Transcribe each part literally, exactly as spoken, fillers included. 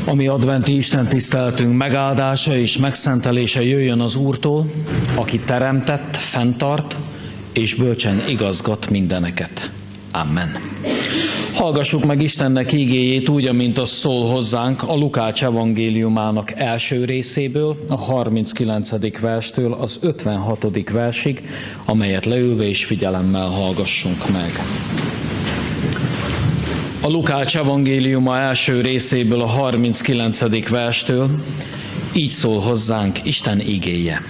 A mi adventi istentiszteletünk megáldása és megszentelése jöjjön az Úrtól, aki teremtett, fenntart és bölcsen igazgat mindeneket. Amen. Hallgassuk meg Istennek ígéjét úgy, amint az szól hozzánk a Lukács evangéliumának első részéből, a harminckilencedik verstől az ötvenhatodik versig, amelyet leülve és figyelemmel hallgassunk meg. A Lukács evangéliuma első részéből a harminckilencedik verstől így szól hozzánk Isten igéje.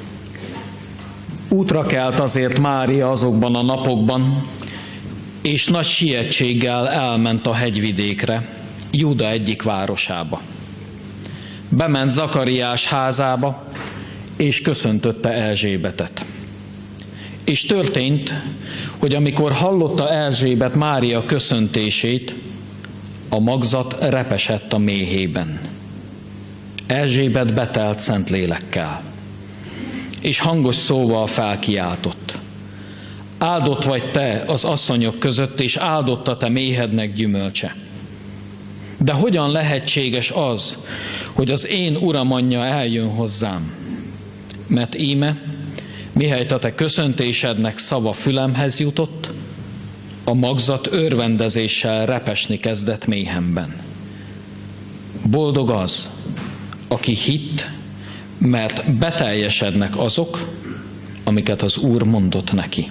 Útra kelt azért Mária azokban a napokban, és nagy sietséggel elment a hegyvidékre, Júda egyik városába. Bement Zakariás házába, és köszöntötte Erzsébetet. És történt, hogy amikor hallotta Erzsébet Mária köszöntését, a magzat repesett a méhében. Erzsébet betelt Szentlélekkel, és hangos szóval felkiáltott: áldott vagy te az asszonyok között, és áldott a te méhednek gyümölcse. De hogyan lehetséges az, hogy az én uram anyja eljön hozzám? Mert íme, mihelyt a te köszöntésednek szava fülemhez jutott, a magzat örvendezéssel repesni kezdett méhemben. Boldog az, aki hitt, mert beteljesednek azok, amiket az Úr mondott neki.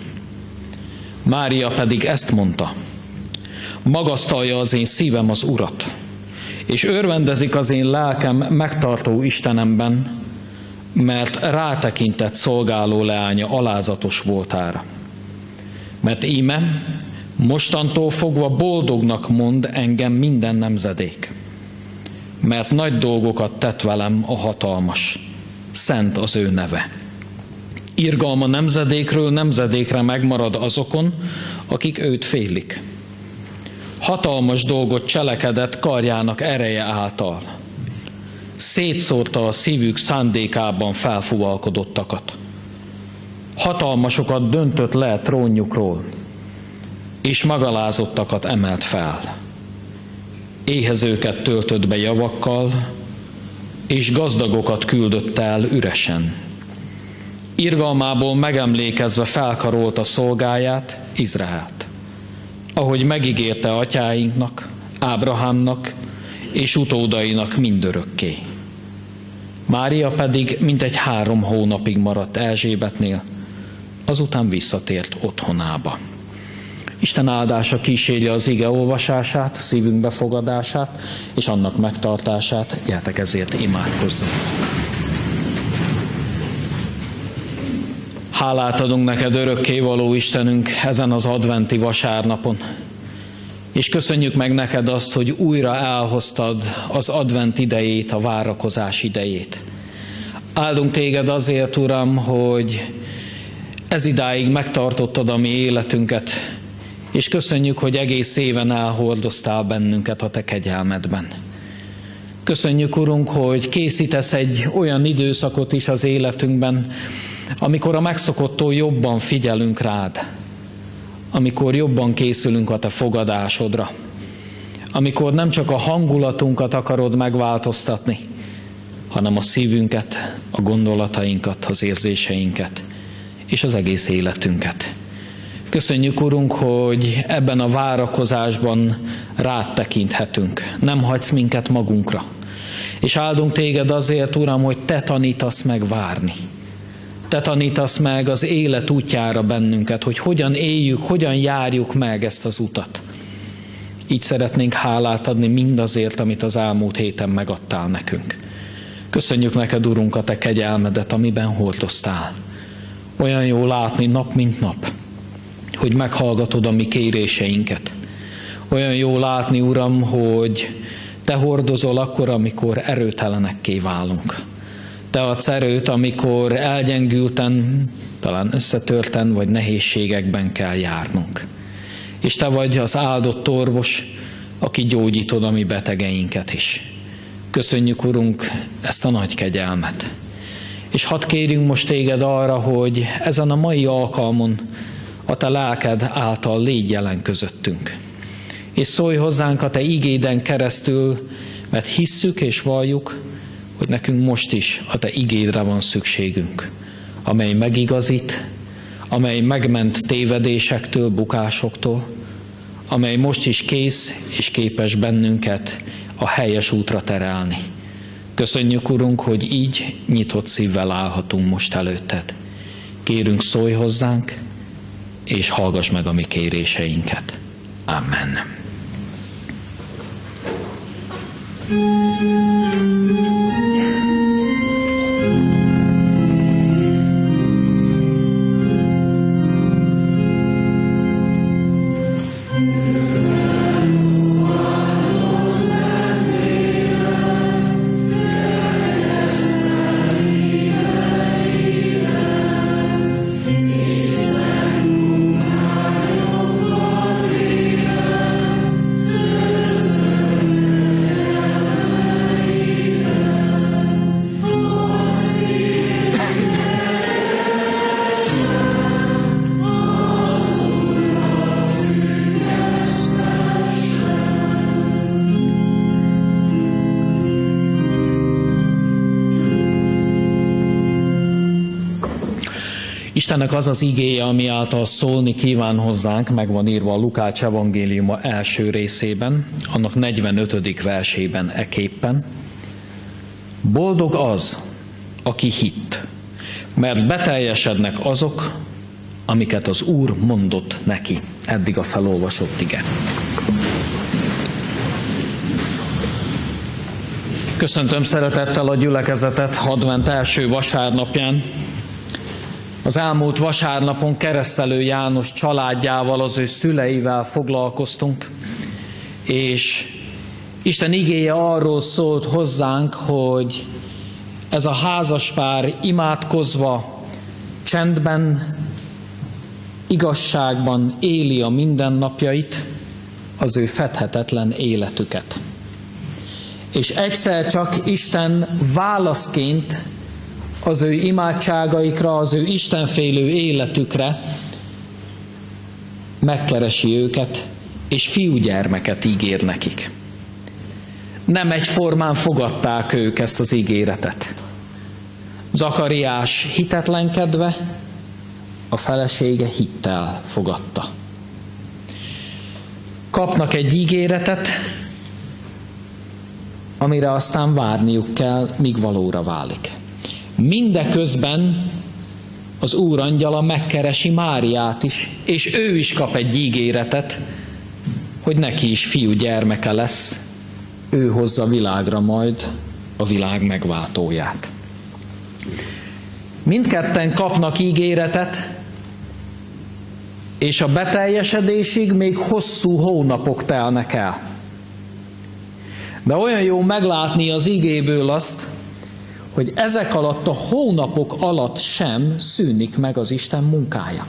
Mária pedig ezt mondta: magasztalja az én szívem az Urat, és örvendezik az én lelkem megtartó Istenemben, mert rátekintett szolgáló leánya alázatos voltára. Mert íme, mostantól fogva boldognak mond engem minden nemzedék, mert nagy dolgokat tett velem a hatalmas, szent az ő neve. Irgalma nemzedékről nemzedékre megmarad azokon, akik őt félik. Hatalmas dolgot cselekedett karjának ereje által. Szétszórta a szívük szándékában felfúvalkodottakat. Hatalmasokat döntött le trónjukról, és magalázottakat emelt fel. Éhezőket töltött be javakkal, és gazdagokat küldött el üresen. Irgalmából megemlékezve felkarolta szolgáját, Izraelt, ahogy megígérte atyáinknak, Ábrahámnak és utódainak mindörökké. Mária pedig mintegy három hónapig maradt Erzsébetnél, azután visszatért otthonába. Isten áldása kísérje az ige olvasását, szívünk befogadását és annak megtartását. Gyertek ezért imádkozzunk. Hálát adunk neked, örökkévaló Istenünk, ezen az adventi vasárnapon. És köszönjük meg neked azt, hogy újra elhoztad az advent idejét, a várakozás idejét. Áldunk téged azért, Uram, hogy ez idáig megtartottad a mi életünket, és köszönjük, hogy egész éven elhordoztál bennünket a te kegyelmedben. Köszönjük, Urunk, hogy készítesz egy olyan időszakot is az életünkben, amikor a megszokottól jobban figyelünk rád, amikor jobban készülünk a te fogadásodra, amikor nem csak a hangulatunkat akarod megváltoztatni, hanem a szívünket, a gondolatainkat, az érzéseinket és az egész életünket. Köszönjük, Urunk, hogy ebben a várakozásban rád tekinthetünk, nem hagysz minket magunkra. És áldunk téged azért, Uram, hogy te tanítasz meg várni. Te tanítasz meg az élet útjára bennünket, hogy hogyan éljük, hogyan járjuk meg ezt az utat. Így szeretnénk hálát adni mindazért, amit az elmúlt héten megadtál nekünk. Köszönjük neked, Urunk, a te kegyelmedet, amiben hordoztál. Olyan jó látni nap mint nap, hogy meghallgatod a mi kéréseinket. Olyan jó látni, Uram, hogy te hordozol akkor, amikor erőtelenekké válunk. Te adsz erőt, amikor elgyengülten, talán összetörten vagy nehézségekben kell járnunk. És te vagy az áldott orvos, aki gyógyítod a mi betegeinket is. Köszönjük, Urunk, ezt a nagy kegyelmet. És hadd kérjünk most téged arra, hogy ezen a mai alkalmon a te lelked által légy jelen közöttünk. És szólj hozzánk a te igéden keresztül mert hisszük és valljuk, hogy nekünk most is a Te igédre van szükségünk, amely megigazít, amely megment tévedésektől, bukásoktól, amely most is kész és képes bennünket a helyes útra terelni. Köszönjük, Urunk, hogy így nyitott szívvel állhatunk most előtted. Kérünk, szólj hozzánk, és hallgass meg a mi kéréseinket. Amen. Istennek az az igéje, ami által szólni kíván hozzánk, meg van írva a Lukács evangéliuma első részében, annak negyvenötödik versében eképpen. Boldog az, aki hitt, mert beteljesednek azok, amiket az Úr mondott neki. Eddig a felolvasott ige. Köszöntöm szeretettel a gyülekezetet advent első vasárnapján. Az elmúlt vasárnapon Keresztelő János családjával, az ő szüleivel foglalkoztunk, és Isten igéje arról szólt hozzánk, hogy ez a házaspár imádkozva, csendben, igazságban éli a mindennapjait, az ő fedhetetlen életüket. És egyszer csak Isten válaszként az ő imádságaikra, az ő istenfélő életükre megkeresi őket, és fiúgyermeket ígér nekik. Nem egyformán fogadták ők ezt az ígéretet. Zakariás hitetlenkedve, a felesége hittel fogadta. Kapnak egy ígéretet, amire aztán várniuk kell, míg valóra válik. Mindeközben az Úr angyala megkeresi Máriát is, és ő is kap egy ígéretet, hogy neki is fiú gyermeke lesz, ő hozza világra majd a világ megváltóját. Mindketten kapnak ígéretet, és a beteljesedésig még hosszú hónapok telnek el. De olyan jó meglátni az igéből azt, hogy ezek alatt a hónapok alatt sem szűnik meg az Isten munkája.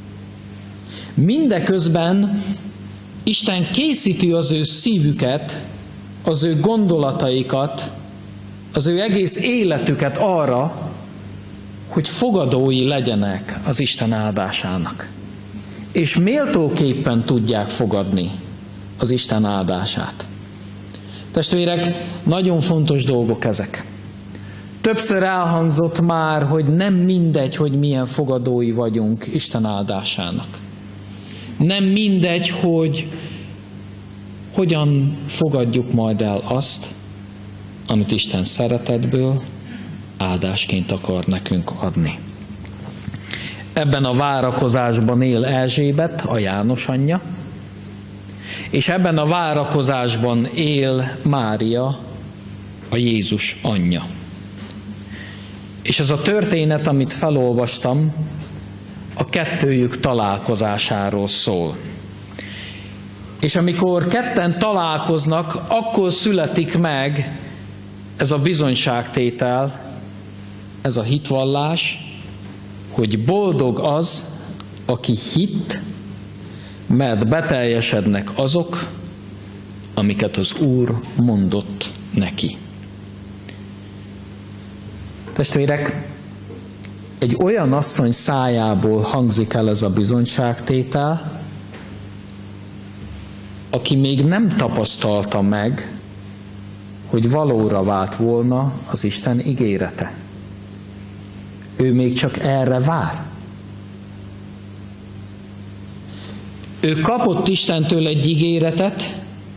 Mindeközben Isten készíti az ő szívüket, az ő gondolataikat, az ő egész életüket arra, hogy fogadói legyenek az Isten áldásának. És méltóképpen tudják fogadni az Isten áldását. Testvérek, nagyon fontos dolgok ezek. Többször elhangzott már, hogy nem mindegy, hogy milyen fogadói vagyunk Isten áldásának. Nem mindegy, hogy hogyan fogadjuk majd el azt, amit Isten szeretetből áldásként akar nekünk adni. Ebben a várakozásban él Erzsébet, a János anyja, és ebben a várakozásban él Mária, a Jézus anyja. És ez a történet, amit felolvastam, a kettőjük találkozásáról szól. És amikor ketten találkoznak, akkor születik meg ez a bizonyságtétel, ez a hitvallás, hogy boldog az, aki hitt, mert beteljesednek azok, amiket az Úr mondott neki. Testvérek, egy olyan asszony szájából hangzik el ez a bizonyságtétel, aki még nem tapasztalta meg, hogy valóra vált volna az Isten ígérete. Ő még csak erre vár. Ő kapott Istentől egy ígéretet,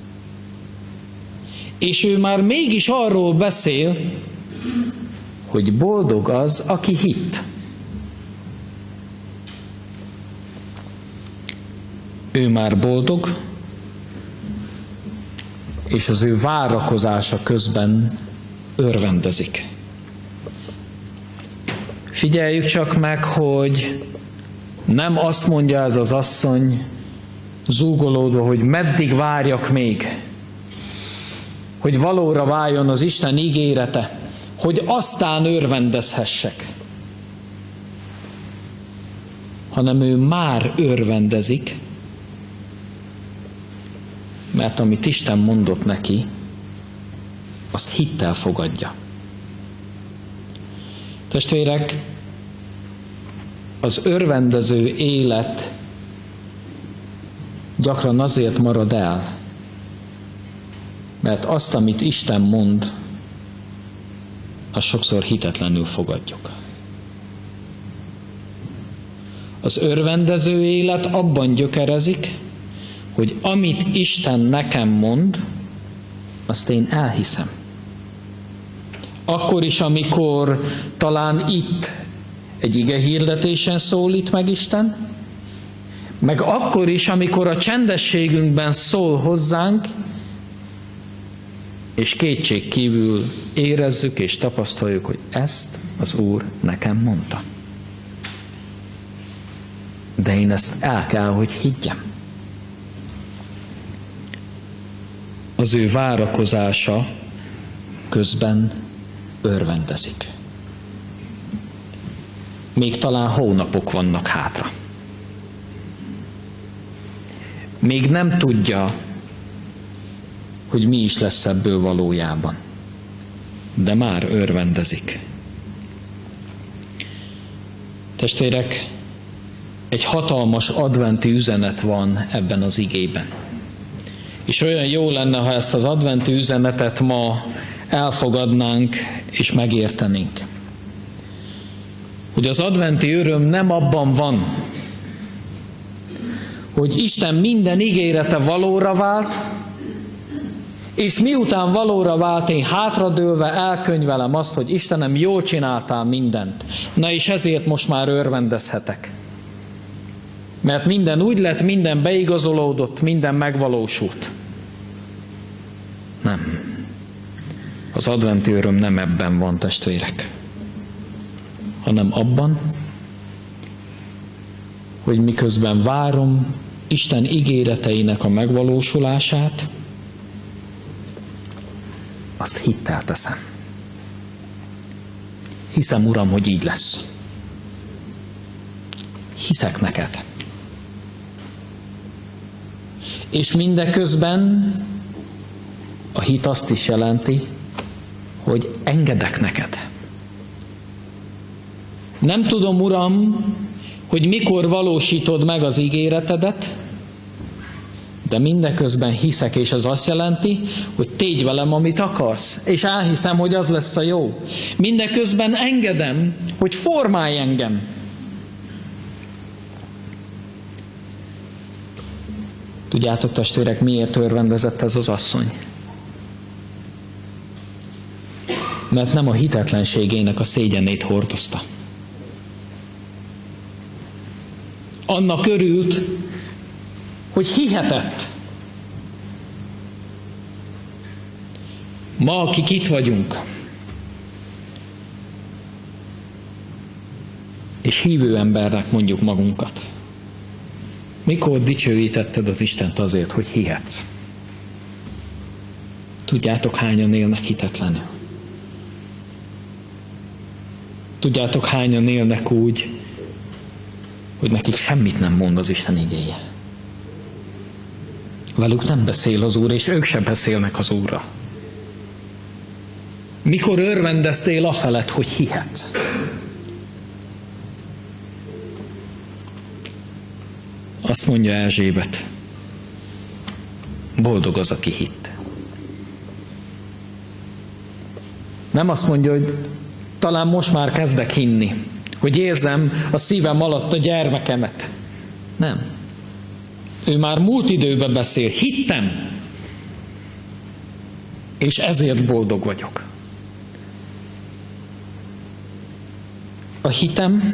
és ő már mégis arról beszél, hogy boldog az, aki hitt. Ő már boldog, és az ő várakozása közben örvendezik. Figyeljük csak meg, hogy nem azt mondja ez az asszony, zúgolódva, hogy meddig várjak még, hogy valóra váljon az Isten ígérete, hogy aztán örvendezhessek. Hanem ő már örvendezik, mert amit Isten mondott neki, azt hittel fogadja. Testvérek, az örvendező élet gyakran azért marad el, mert azt, amit Isten mond, azt sokszor hitetlenül fogadjuk. Az örvendező élet abban gyökerezik, hogy amit Isten nekem mond, azt én elhiszem. Akkor is, amikor talán itt egy igehirdetésen szólít meg Isten, meg akkor is, amikor a csendességünkben szól hozzánk, és kétség kívül érezzük és tapasztaljuk, hogy ezt az Úr nekem mondta. De én ezt el kell, hogy higgyem. Az ő várakozása közben örvendezik. Még talán hónapok vannak hátra. Még nem tudja, hogy mi is lesz ebből valójában. De már örvendezik. Testvérek, egy hatalmas adventi üzenet van ebben az igében. És olyan jó lenne, ha ezt az adventi üzenetet ma elfogadnánk és megértenénk. Hogy az adventi öröm nem abban van, hogy Isten minden ígérete valóra vált, és miután valóra vált, én hátradőlve elkönyvelem azt, hogy Istenem, jól csináltál mindent. Na és ezért most már örvendezhetek. Mert minden úgy lett, minden beigazolódott, minden megvalósult. Nem. Az adventi öröm nem ebben van, testvérek, hanem abban, hogy miközben várom Isten ígéreteinek a megvalósulását, azt hittel teszem. Hiszem, Uram, hogy így lesz. Hiszek neked. És mindeközben a hit azt is jelenti, hogy engedek neked. Nem tudom, Uram, hogy mikor valósítod meg az ígéretedet, de mindeközben hiszek, és az azt jelenti, hogy tégy velem, amit akarsz, és elhiszem, hogy az lesz a jó. Mindeközben engedem, hogy formálj engem. Tudjátok, testvérek, miért örvendezett ez az asszony? Mert nem a hitetlenségének a szégyenét hordozta. Annak örült, hogy hihetett. Ma, akik itt vagyunk, és hívő embernek mondjuk magunkat, mikor dicsőítetted az Istent azért, hogy hihetsz? Tudjátok, hányan élnek hitetlenül? Tudjátok, hányan élnek úgy, hogy nekik semmit nem mond az Isten igéje? Velük nem beszél az Úr, és ők sem beszélnek az Úrra. Mikor örvendeztél afelett, hogy hihetsz? Azt mondja Erzsébet, boldog az, aki hitt. Nem azt mondja, hogy talán most már kezdek hinni, hogy érzem a szívem alatt a gyermekemet. Nem. Ő már múlt időben beszél. Hittem, és ezért boldog vagyok. A hitem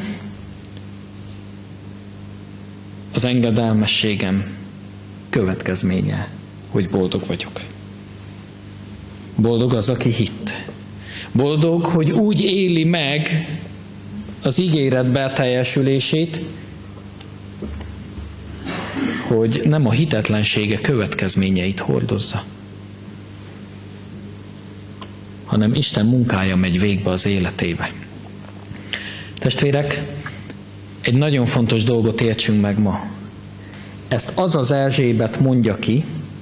az engedelmességem következménye, hogy boldog vagyok. Boldog az, aki hitt. Boldog, hogy úgy éli meg az ígéret beteljesülését, hogy nem a hitetlensége következményeit hordozza, hanem Isten munkája megy végbe az életébe. Testvérek, egy nagyon fontos dolgot értsünk meg ma. Ezt az az Erzsébet mondja ki,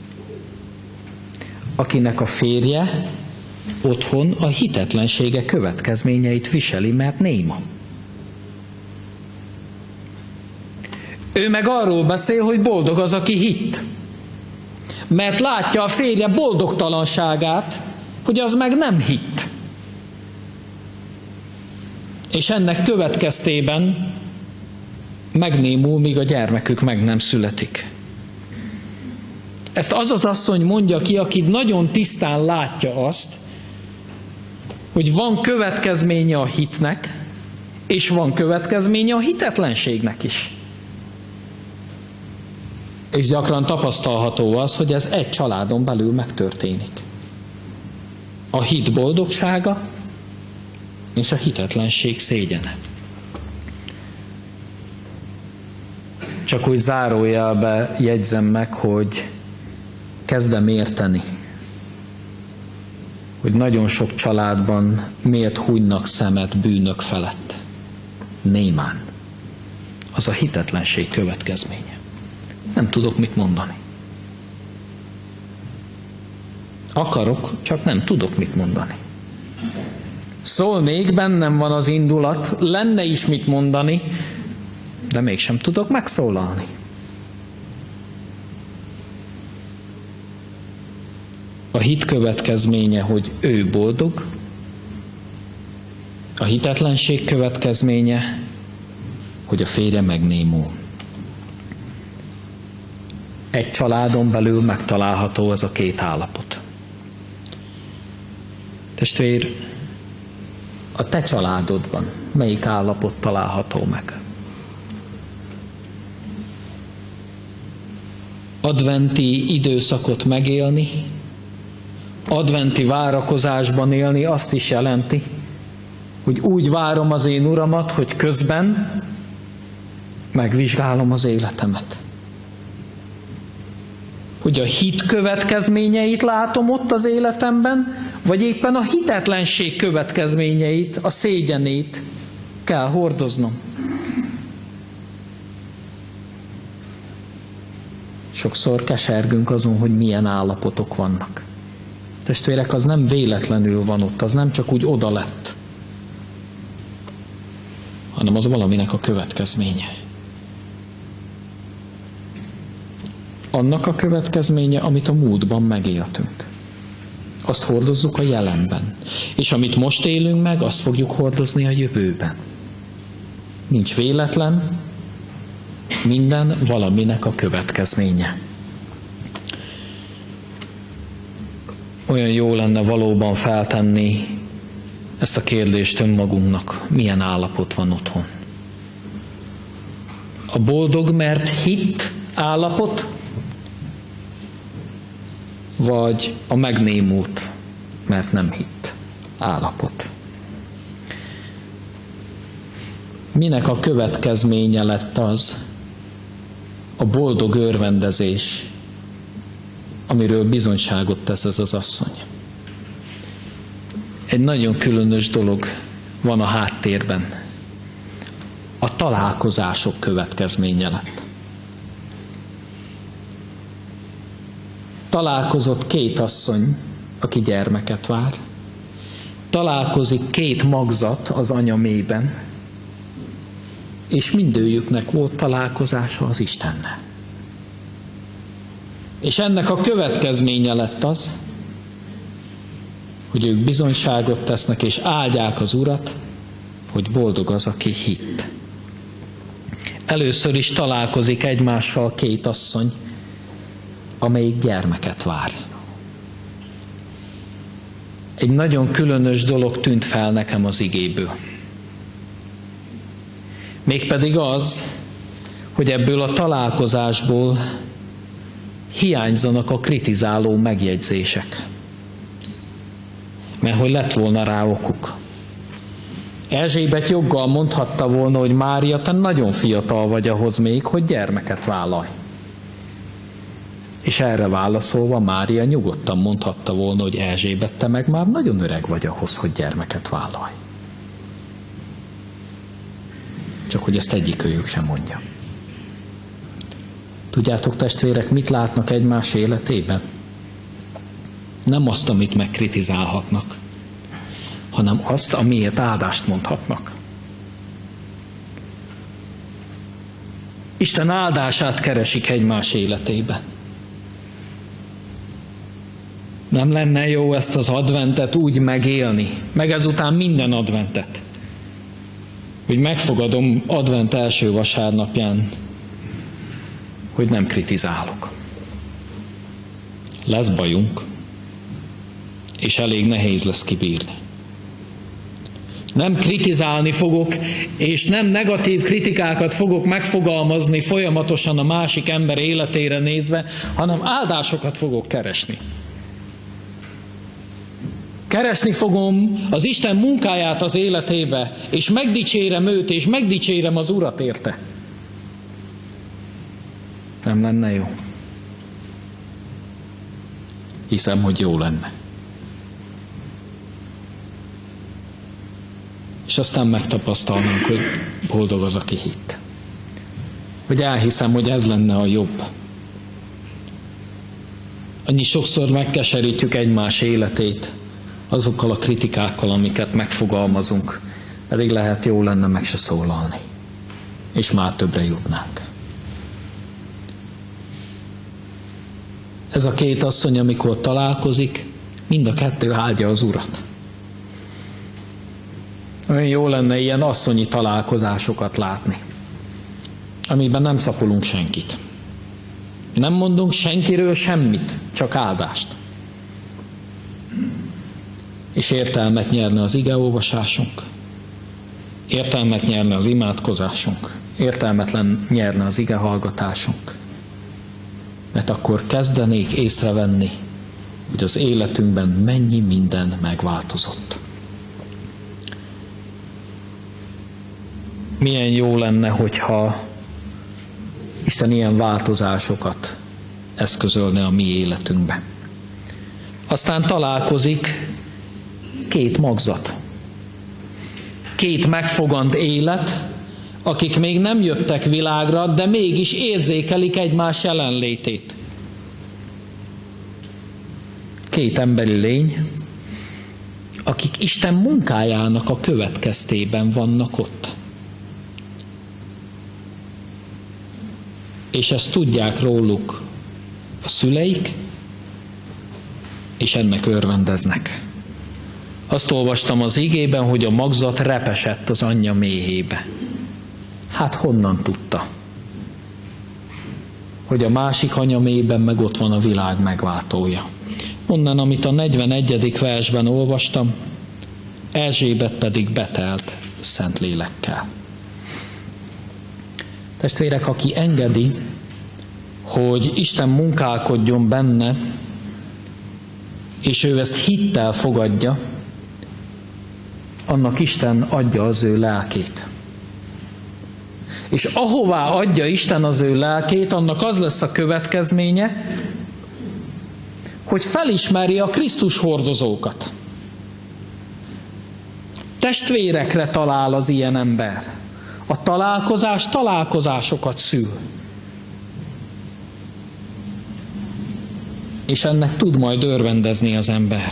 akinek a férje otthon a hitetlensége következményeit viseli, mert néma. Ő meg arról beszél, hogy boldog az, aki hitt. Mert látja a férje boldogtalanságát, hogy az meg nem hitt. És ennek következtében megnémul, míg a gyermekük meg nem születik. Ezt az az asszony mondja ki, aki nagyon tisztán látja azt, hogy van következménye a hitnek, és van következménye a hitetlenségnek is. És gyakran tapasztalható az, hogy ez egy családon belül megtörténik. A hit boldogsága és a hitetlenség szégyene. Csak úgy zárójelbe jegyzem meg, hogy kezdem érteni, hogy nagyon sok családban miért hunynak szemet bűnök felett. Némán. Az a hitetlenség következménye. Nem tudok mit mondani. Akarok, csak nem tudok mit mondani. Szólnék, bennem van az indulat, lenne is mit mondani, de mégsem tudok megszólalni. A hit következménye, hogy ő boldog, a hitetlenség következménye, hogy a férje megnémul. Egy családon belül megtalálható ez a két állapot. Testvér, a te családodban melyik állapot található meg? Adventi időszakot megélni, adventi várakozásban élni azt is jelenti, hogy úgy várom az én Uramat, hogy közben megvizsgálom az életemet. Hogy a hit következményeit látom ott az életemben, vagy éppen a hitetlenség következményeit, a szégyenét kell hordoznom. Sokszor kesergünk azon, hogy milyen állapotok vannak. Testvérek, az nem véletlenül van ott, az nem csak úgy oda lett, hanem az valaminek a következménye. Annak a következménye, amit a múltban megéltünk. Azt hordozzuk a jelenben. És amit most élünk meg, azt fogjuk hordozni a jövőben. Nincs véletlen, minden valaminek a következménye. Olyan jó lenne valóban feltenni ezt a kérdést önmagunknak, milyen állapot van otthon. A boldog, mert hitt állapot, vagy a megnémult, mert nem hitt állapot. Minek a következménye lett az a boldog örvendezés, amiről bizonyságot tesz ez az asszony? Egy nagyon különös dolog van a háttérben. A találkozások következménye lett. Találkozott két asszony, aki gyermeket vár. Találkozik két magzat az anya mélyben, és mindőjüknek volt találkozása az Istennel. És ennek a következménye lett az, hogy ők bizonyságot tesznek, és áldják az Urat, hogy boldog az, aki hitt. Először is találkozik egymással két asszony, amelyik gyermeket vár. Egy nagyon különös dolog tűnt fel nekem az igéből. Mégpedig az, hogy ebből a találkozásból hiányzanak a kritizáló megjegyzések. Mert hogy lett volna rá okuk. Erzsébet joggal mondhatta volna, hogy Mária, te nagyon fiatal vagy ahhoz még, hogy gyermeket vállalj. És erre válaszolva Mária nyugodtan mondhatta volna, hogy Erzsébet, te meg már nagyon öreg vagy ahhoz, hogy gyermeket vállalj. Csak hogy ezt egyikőjük sem mondja. Tudjátok, testvérek, mit látnak egymás életében? Nem azt, amit megkritizálhatnak, hanem azt, amiért áldást mondhatnak. Isten áldását keresik egymás életében. Nem lenne jó ezt az adventet úgy megélni, meg ezután minden adventet, hogy megfogadom advent első vasárnapján, hogy nem kritizálok. Lesz bajunk, és elég nehéz lesz kibírni. Nem kritizálni fogok, és nem negatív kritikákat fogok megfogalmazni folyamatosan a másik ember életére nézve, hanem áldásokat fogok keresni. Keresni fogom az Isten munkáját az életébe, és megdicsérem őt, és megdicsérem az Urat érte. Nem lenne jó? Hiszem, hogy jó lenne. És aztán megtapasztalnánk, hogy boldog az, aki hitt. Hogy elhiszem, hogy ez lenne a jobb. Annyi sokszor megkeserítjük egymás életét azokkal a kritikákkal, amiket megfogalmazunk, pedig lehet jó lenne meg se szólalni, és már többre jutnánk. Ez a két asszony, amikor találkozik, mind a kettő áldja az Urat. Olyan jó lenne ilyen asszonyi találkozásokat látni, amiben nem szapulunk senkit. Nem mondunk senkiről semmit, csak áldást. És értelmet nyerne az igeolvasásunk, értelmet nyerne az imádkozásunk, értelmetlen nyerne az igehallgatásunk. Mert akkor kezdenék észrevenni, hogy az életünkben mennyi minden megváltozott. Milyen jó lenne, hogyha Isten ilyen változásokat eszközölne a mi életünkbe. Aztán találkozik két magzat. Két megfogant élet, akik még nem jöttek világra, de mégis érzékelik egymás jelenlétét. Két emberi lény, akik Isten munkájának a következtében vannak ott. És ezt tudják róluk a szüleik, és ennek örvendeznek. Azt olvastam az igében, hogy a magzat repesett az anyja méhébe. Hát honnan tudta? Hogy a másik anya mélyben meg ott van a világ megváltója. Onnan, amit a negyvenegyedik versben olvastam, Erzsébet pedig betelt Szentlélekkel. Testvérek, aki engedi, hogy Isten munkálkodjon benne, és ő ezt hittel fogadja, annak Isten adja az ő lelkét. És ahová adja Isten az ő lelkét, annak az lesz a következménye, hogy felismeri a Krisztus hordozókat. Testvérekre talál az ilyen ember. A találkozás találkozásokat szül. És ennek tud majd örvendezni az ember.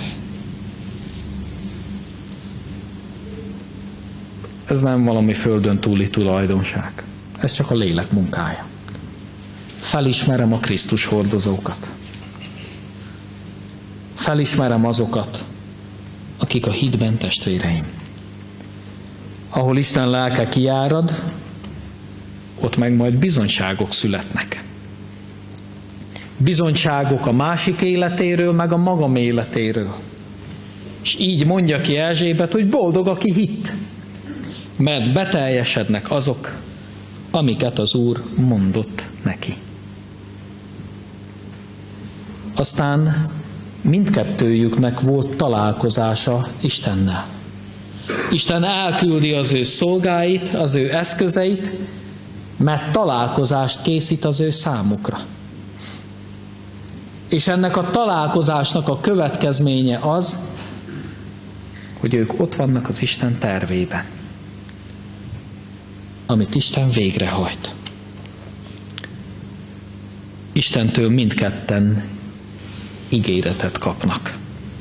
Ez nem valami földön túli tulajdonság. Ez csak a lélek munkája. Felismerem a Krisztus hordozókat. Felismerem azokat, akik a hitben testvéreim. Ahol Isten lelke kiárad, ott meg majd bizonyságok születnek. Bizonyságok a másik életéről, meg a magam életéről. És így mondja ki Erzsébet, hogy boldog, aki hitt, mert beteljesednek azok, amiket az Úr mondott neki. Aztán mindkettőjüknek volt találkozása Istennel. Isten elküldi az ő szolgáit, az ő eszközeit, mert találkozást készít az ő számukra. És ennek a találkozásnak a következménye az, hogy ők ott vannak az Isten tervében, amit Isten végrehajt. Istentől mindketten ígéretet kapnak.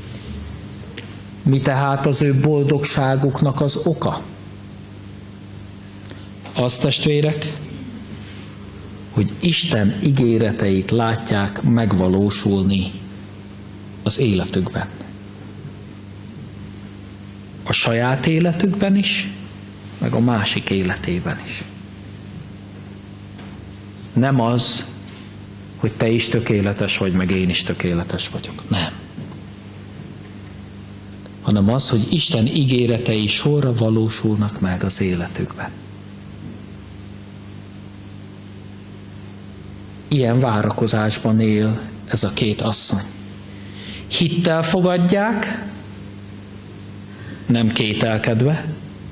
Mi tehát az ő boldogságuknak az oka? Az, testvérek, hogy Isten ígéreteit látják megvalósulni az életükben. A saját életükben is, meg a másik életében is. Nem az, hogy te is tökéletes vagy, meg én is tökéletes vagyok. Nem. Hanem az, hogy Isten ígéretei sorra valósulnak meg az életükben. Ilyen várakozásban él ez a két asszony. Hittel fogadják, nem kételkedve,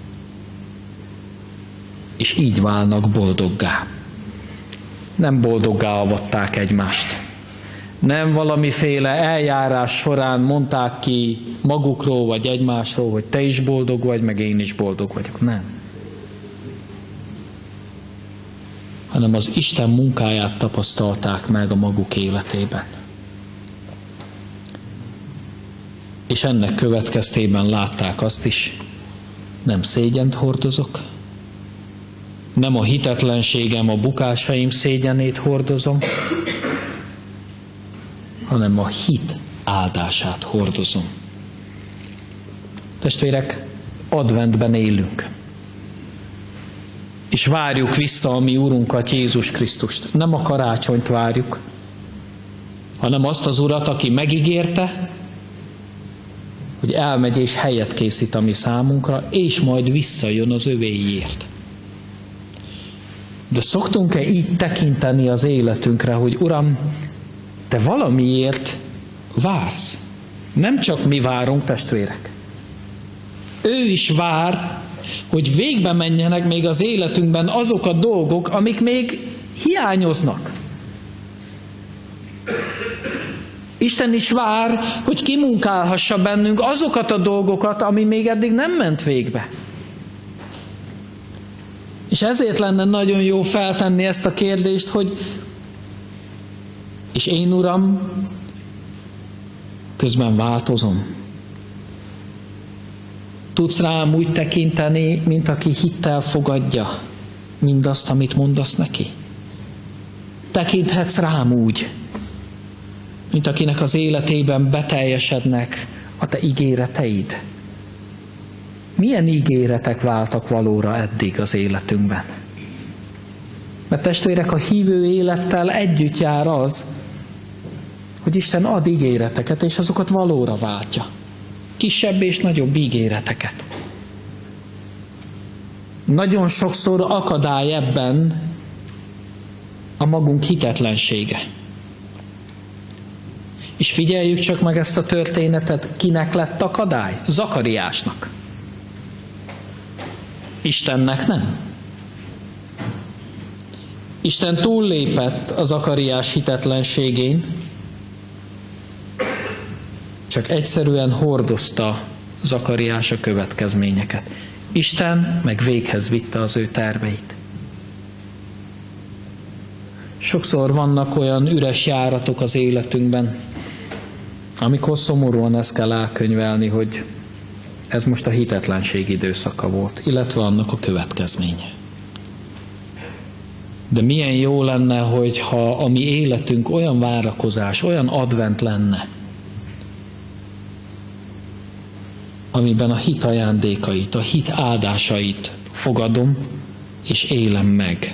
és így válnak boldoggá. Nem boldoggá avatták egymást. Nem valamiféle eljárás során mondták ki magukról vagy egymásról, hogy te is boldog vagy, meg én is boldog vagyok. Nem. Hanem az Isten munkáját tapasztalták meg a maguk életében. És ennek következtében látták azt is, nem szégyent hordozok, nem a hitetlenségem, a bukásaim szégyenét hordozom, hanem a hit áldását hordozom. Testvérek, adventben élünk, és várjuk vissza a mi Urunkat, Jézus Krisztust. Nem a karácsonyt várjuk, hanem azt az Urat, aki megígérte, hogy elmegy és helyet készít a mi számunkra, és majd visszajön az övéiért. De szoktunk-e így tekinteni az életünkre, hogy Uram, te valamiért vársz? Nem csak mi várunk, testvérek. Ő is vár, hogy végbe menjenek még az életünkben azok a dolgok, amik még hiányoznak. Isten is vár, hogy kimunkálhassa bennünk azokat a dolgokat, ami még eddig nem ment végbe. És ezért lenne nagyon jó feltenni ezt a kérdést, hogy és én, Uram, közben változom. Tudsz rám úgy tekinteni, mint aki hittel fogadja mindazt, amit mondasz neki? Tekinthetsz rám úgy, mint akinek az életében beteljesednek a te ígéreteid. Milyen ígéretek váltak valóra eddig az életünkben? Mert testvérek, a hívő élettel együtt jár az, hogy Isten ad ígéreteket, és azokat valóra váltja. Kisebb és nagyobb ígéreteket. Nagyon sokszor akadály ebben a magunk hitetlensége. És figyeljük csak meg ezt a történetet, kinek lett akadály? Zakariásnak. Istennek nem. Isten túllépett a Zakariás hitetlenségén, csak egyszerűen hordozta Zakariás a következményeket. Isten meg véghez vitte az ő terveit. Sokszor vannak olyan üres járatok az életünkben, amikor szomorúan ezt kell elkönyvelni, hogy ez most a hitetlenség időszaka volt, illetve annak a következménye. De milyen jó lenne, hogyha a mi életünk olyan várakozás, olyan advent lenne, amiben a hit ajándékait, a hit áldásait fogadom és élem meg.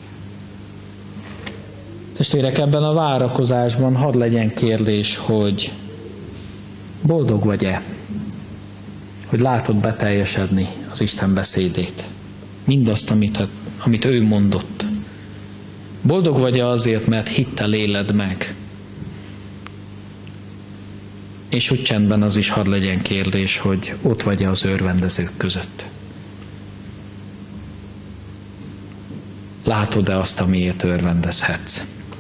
Testvérek, ebben a várakozásban hadd legyen kérdés, hogy boldog vagy-e, hogy látod beteljesedni az Isten beszédét, mindazt, amit, amit ő mondott. Boldog vagy-e azért, mert hittel éled meg? És úgy csendben az is hadd legyen kérdés, hogy ott vagy-e az örvendezők között. Látod-e azt, amiért örvendezhetsz?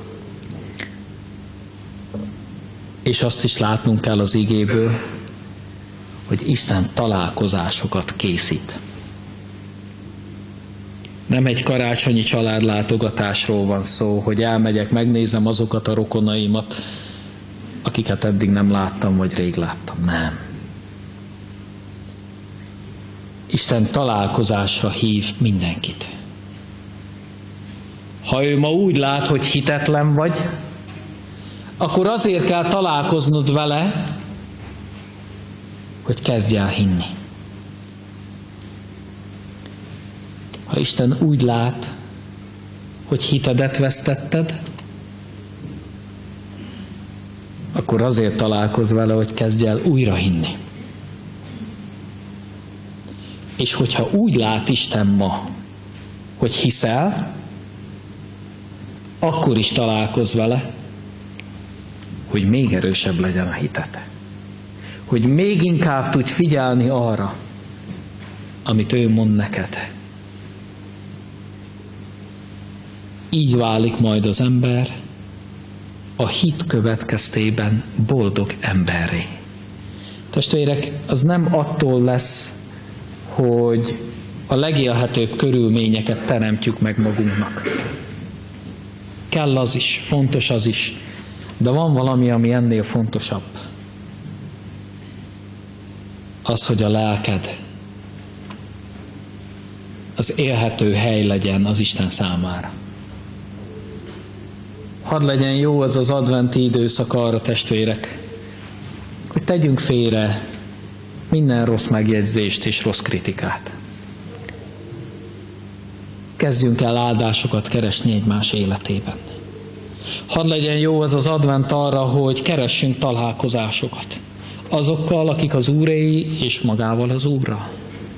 És azt is látnunk kell az igéből, hogy Isten találkozásokat készít. Nem egy karácsonyi családlátogatásról van szó, hogy elmegyek, megnézem azokat a rokonaimat, akiket eddig nem láttam, vagy rég láttam. Nem. Isten találkozásra hív mindenkit. Ha ő ma úgy lát, hogy hitetlen vagy, akkor azért kell találkoznod vele, hogy kezdj el hinni. Ha Isten úgy lát, hogy hitedet vesztetted, akkor azért találkozz vele, hogy kezdj el újra hinni. És hogyha úgy lát Isten ma, hogy hiszel, akkor is találkozz vele, hogy még erősebb legyen a hited. Hogy még inkább tudj figyelni arra, amit ő mond neked. Így válik majd az ember a hit következtében boldog emberré. Testvérek, az nem attól lesz, hogy a legélhetőbb körülményeket teremtjük meg magunknak. Kell az is, fontos az is, de van valami, ami ennél fontosabb. Az, hogy a lelked az élhető hely legyen az Isten számára. Hadd legyen jó az az adventi időszak arra, testvérek, hogy tegyünk félre minden rossz megjegyzést és rossz kritikát. Kezdjünk el áldásokat keresni egymás életében. Hadd legyen jó az az advent arra, hogy keressünk találkozásokat azokkal, akik az Úréi, és magával az Úrral.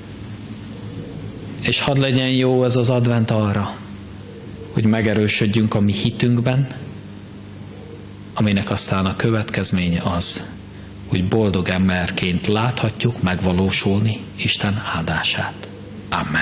És hadd legyen jó ez az advent arra, hogy megerősödjünk a mi hitünkben, aminek aztán a következménye az, hogy boldog emberként láthatjuk megvalósulni Isten áldását. Amen.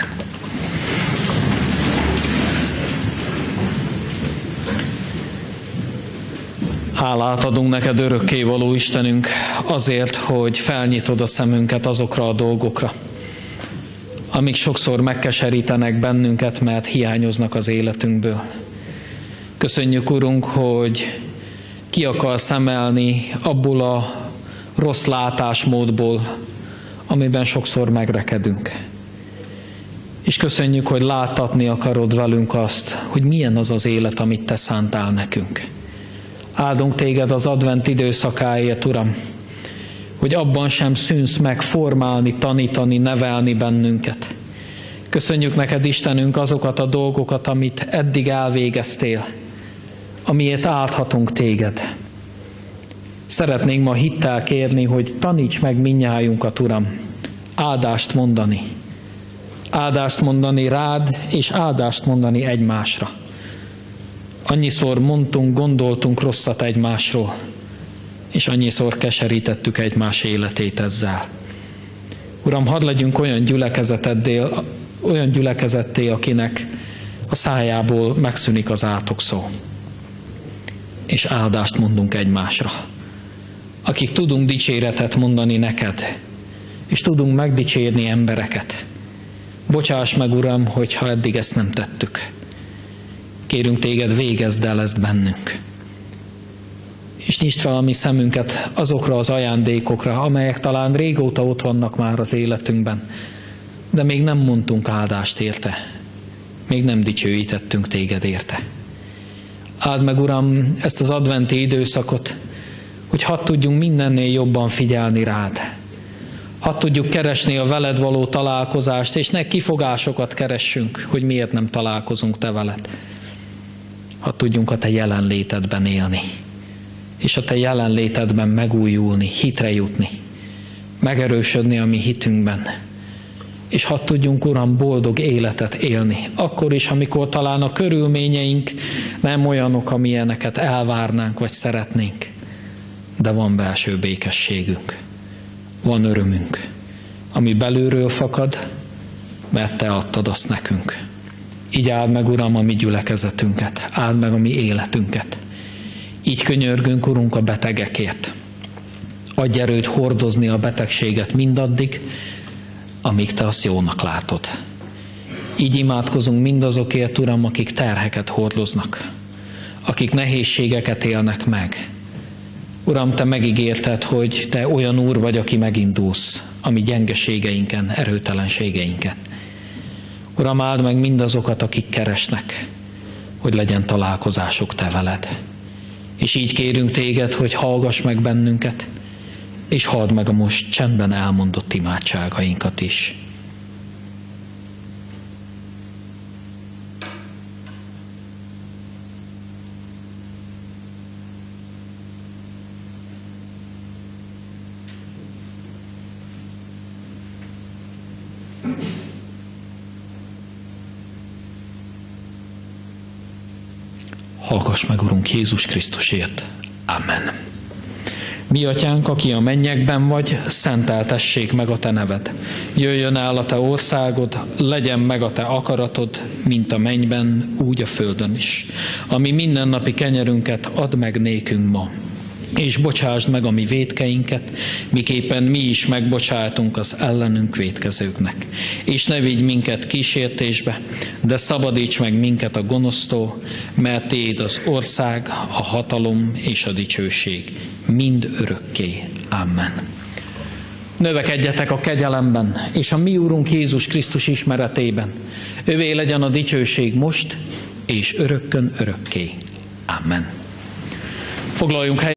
Hálát adunk neked, örökkévaló Istenünk, azért, hogy felnyitod a szemünket azokra a dolgokra, amik sokszor megkeserítenek bennünket, mert hiányoznak az életünkből. Köszönjük, Urunk, hogy ki akarsz emelni abból a rossz látásmódból, amiben sokszor megrekedünk. És köszönjük, hogy láttatni akarod velünk azt, hogy milyen az az élet, amit te szántál nekünk. Áldunk téged az advent időszakáért, Uram, hogy abban sem szűnsz meg formálni, tanítani, nevelni bennünket. Köszönjük neked, Istenünk, azokat a dolgokat, amit eddig elvégeztél, amiért áldhatunk téged. Szeretnénk ma hittel kérni, hogy taníts meg mindnyájunkat, Uram, áldást mondani. Áldást mondani rád, és áldást mondani egymásra. Annyiszor mondtunk, gondoltunk rosszat egymásról, és annyiszor keserítettük egymás életét ezzel. Uram, hadd legyünk olyan gyülekezetedé, olyan gyülekezetté, akinek a szájából megszűnik az átokszó, és áldást mondunk egymásra. Akik tudunk dicséretet mondani neked, és tudunk megdicsérni embereket. Bocsáss meg, Uram, hogyha eddig ezt nem tettük. Kérünk téged, végezd el ezt bennünk. És nyisd fel a mi szemünket azokra az ajándékokra, amelyek talán régóta ott vannak már az életünkben, de még nem mondtunk áldást érte, még nem dicsőítettünk téged érte. Áld meg, Uram, ezt az adventi időszakot, hogy hadd tudjunk mindennél jobban figyelni rád. Hadd tudjuk keresni a veled való találkozást, és ne kifogásokat keressünk, hogy miért nem találkozunk te veled. Hadd tudjunk a te jelenlétedben élni, és a te jelenlétedben megújulni, hitre jutni, megerősödni a mi hitünkben. És hadd tudjunk, Uram, boldog életet élni, akkor is, amikor talán a körülményeink nem olyanok, amilyeneket elvárnánk vagy szeretnénk, de van belső békességünk, van örömünk, ami belülről fakad, mert te adtad azt nekünk. Így áld meg, Uram, a mi gyülekezetünket, áld meg a mi életünket. Így könyörgünk, Urunk, a betegekért. Adj erőt hordozni a betegséget mindaddig, amíg te azt jónak látod. Így imádkozunk mindazokért, Uram, akik terheket hordoznak, akik nehézségeket élnek meg. Uram, te megígérted, hogy te olyan Úr vagy, aki megindulsz a mi gyengeségeinken, erőtelenségeinken. Uram, áld meg mindazokat, akik keresnek, hogy legyen találkozásuk te veled. És így kérünk téged, hogy hallgass meg bennünket, és halld meg a most csendben elmondott imádságainkat is. Hallgass meg, Urunk, Jézus Krisztusért. Amen. Mi atyánk, aki a mennyekben vagy, szenteltessék meg a te neved. Jöjjön el a te országod, legyen meg a te akaratod, mint a mennyben, úgy a földön is. Ami mindennapi kenyerünket add meg nékünk ma, és bocsásd meg a mi vétkeinket, miképpen mi is megbocsátunk az ellenünk vétkezőknek. És ne vigy minket kísértésbe, de szabadíts meg minket a gonosztól, mert tiéd az ország, a hatalom és a dicsőség mind örökké. Amen. Növekedjetek a kegyelemben, és a mi Úrunk Jézus Krisztus ismeretében. Övé legyen a dicsőség most, és örökkön örökké. Amen. Foglaljunk helyet.